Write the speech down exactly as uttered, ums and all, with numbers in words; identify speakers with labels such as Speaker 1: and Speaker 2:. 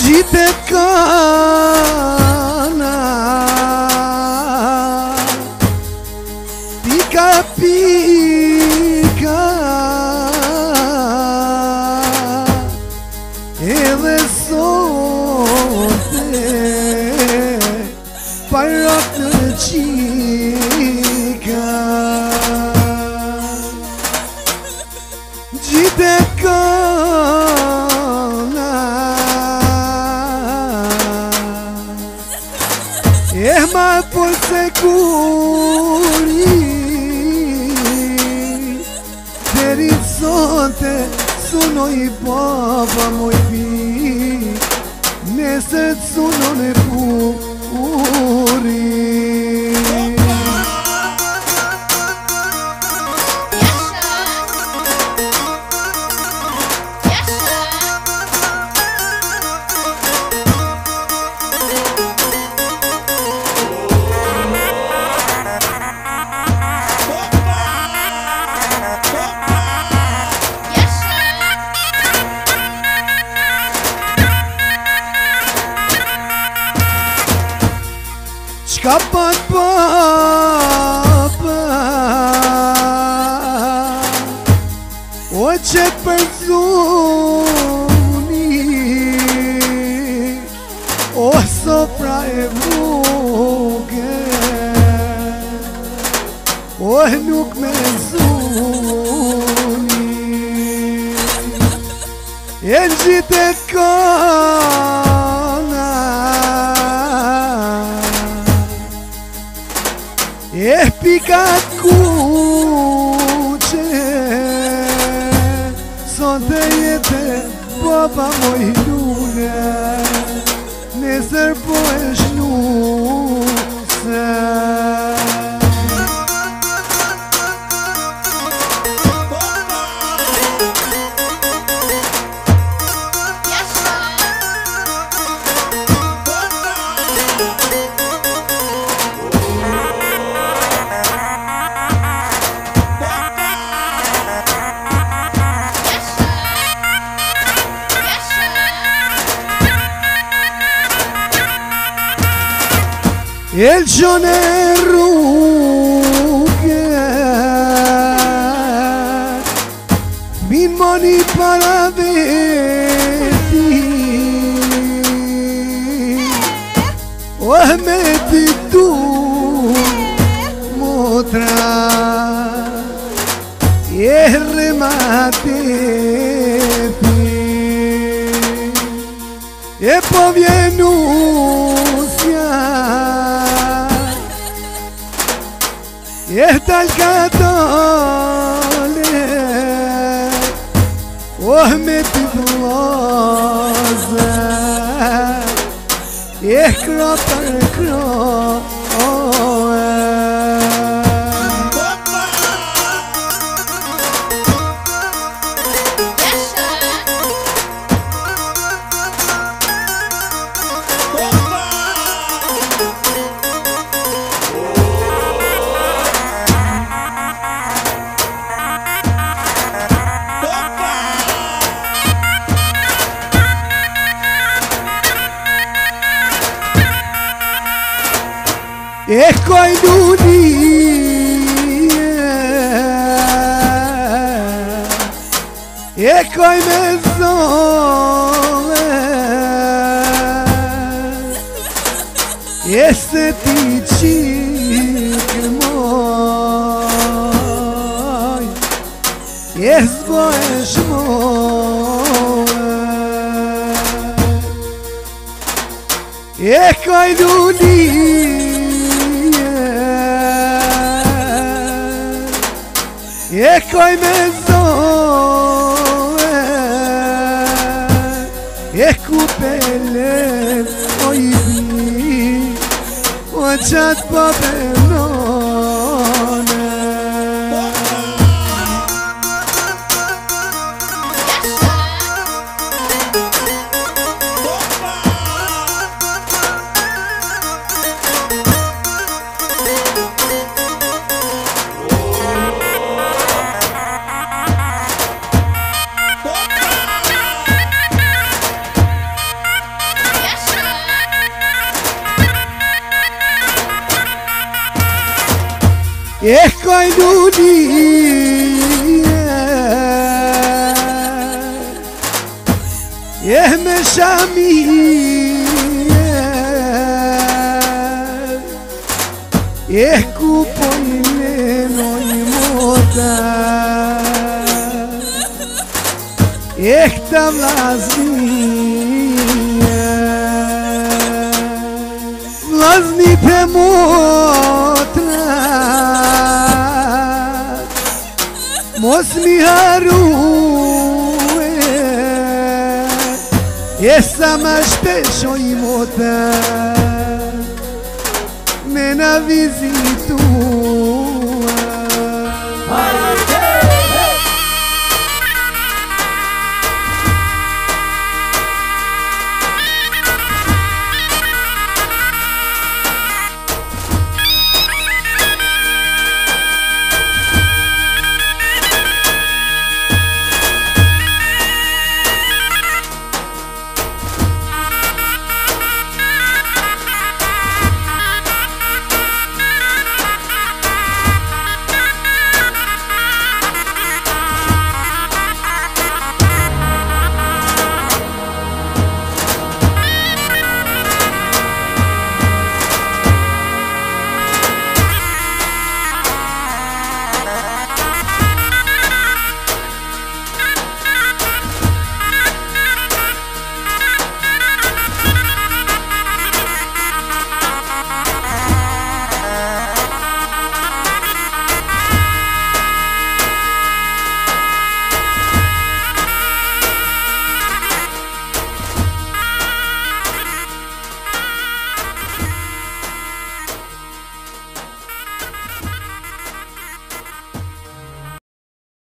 Speaker 1: Gjithë kana Pika pika Edhe sote Parat në qika Gjithë kana E ma por se kuri Deri sonte sunoj baba moj pi Nesër sunon e puri Qka pat papa O që përzuni O sopra e vruge O nuk me zuni E në gjithë e kana E pika kuqe Sonte jetë baba moj lune Nesër po e shnuse El gjone rrugë Min moni para veti Oh me ti tu motra E remateti E po vjenu E tal katole Oh me ti vloze E kro për kro E koj luni E koj me zove E se ti qikë moj E zbo e shmoj E koj luni E koj me zove E kupele o i bi O qatë pëpenone e coi luli e me shami e kupoile noi moda e kta vlaznia vlazni pe motra mos mi harue e sa ma shpesho i mota me na vizitu